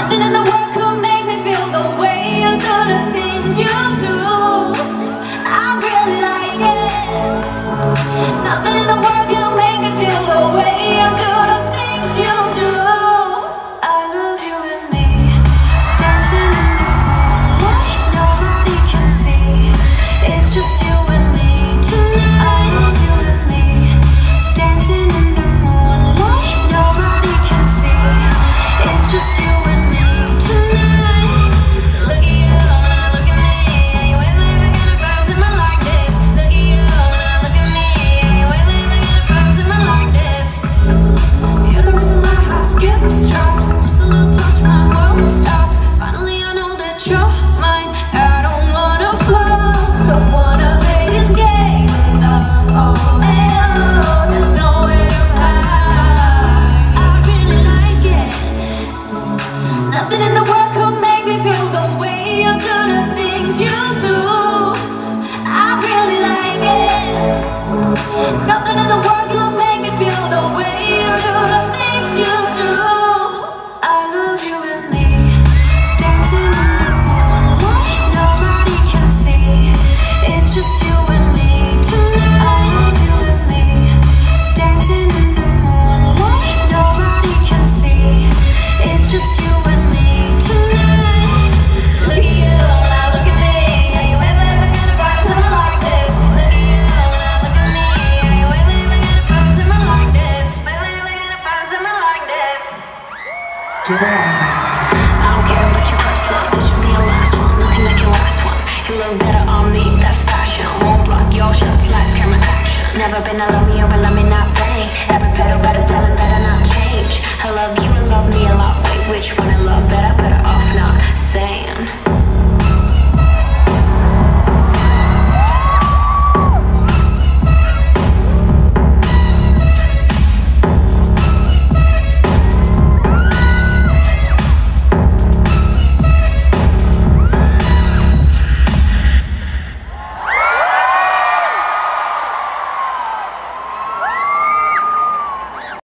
Nothing in the world could make me feel the way you do the things you do. I really like it. Nothing in the world can make me feel the way you do the things you do. I love you and me, dancing in the moonlight. Nobody can see. It's just you and me tonight. I love you and me, dancing in the moonlight. Nobody can see. It's just you and me tonight. Look at you, now look at me. You ain't never gonna find someone like this. Look at you, now look at me. You ain't never gonna find someone like this. You're the reason my heart skips drops. Just a little touch, my world stops. Finally I know that you're mine. I don't wanna fall, don't wanna play this game. Oh, there's nowhere to hide. I really like it. Nothing in the world could make me feel the way you do the things you do. I really like it. Nothing in the world could make me feel the way you do the things you do. I love you and me, dancing in the moonlight. Nobody can see. It's just you and me tonight. I love you and me, dancing in the moonlight. Nobody can see. It's just you and me tonight. Look at you, now look at me. You ain't never gonna find someone like this. Look at you, now look at me. You ain't never gonna find someone like this. Never gonna find someone like this. I don't care about your first love, this should be your last one. Nothing like your last one. You look better on me, that's passion. Won't block your shots, lights, camera, action. Never been a Romeo, but let me not play. Every fiddle better tell it better.